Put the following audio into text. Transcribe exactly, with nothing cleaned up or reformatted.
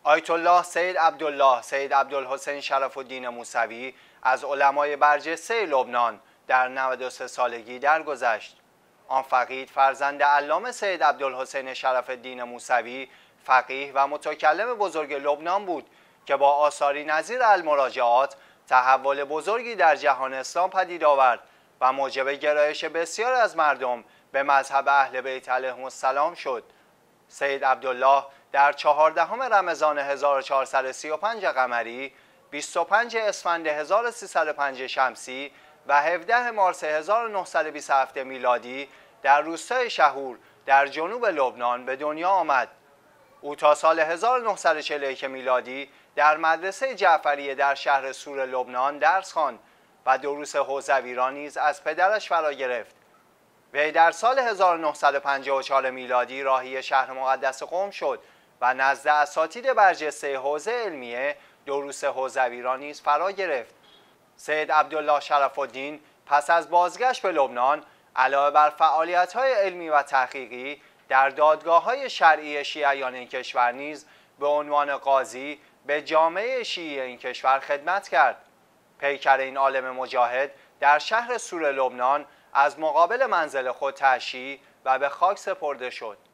آیت الله سید عبدالله سید عبدالحسین شرف الدین موسوی از علمای برجسته لبنان در نود و سه سالگی درگذشت. آن فقید فرزند علامه سید عبدالحسین شرف الدین موسوی، فقیه و متکلم بزرگ لبنان بود که با آثاری نظیر المراجعات تحول بزرگی در جهان اسلام پدید آورد و موجب گرایش بسیار از مردم به مذهب اهل بیت علیهم السلام شد. سید عبدالله در چهاردهم رمضان هزار و چهارصد و سی و پنج قمری، بیست و پنج اسفند هزار و سیصد و پنج شمسی و هفدهم مارس هزار و نهصد و بیست و هفت میلادی در روستای شهور در جنوب لبنان به دنیا آمد. او تا سال هزار و نهصد و چهل و یک میلادی در مدرسه جعفریه در شهر سور لبنان درس خواند و دروس حوزوی را نیز از پدرش فرا گرفت. وی در سال هزار و نهصد و پنجاه و چهار میلادی راهی شهر مقدس قم شد و نزد اساتید برجسته حوزه علمیه دروس حوزوی را نیز فرا گرفت. سید عبدالله شرف الدین پس از بازگشت به لبنان علاوه بر فعالیت‌های علمی و تحقیقی در دادگاه‌های شرعی شیعیان این کشور نیز به عنوان قاضی به جامعه شیعی این کشور خدمت کرد. پیکر این عالم مجاهد در شهر سور لبنان از مقابل منزل خود تشییع و به خاک سپرده شد.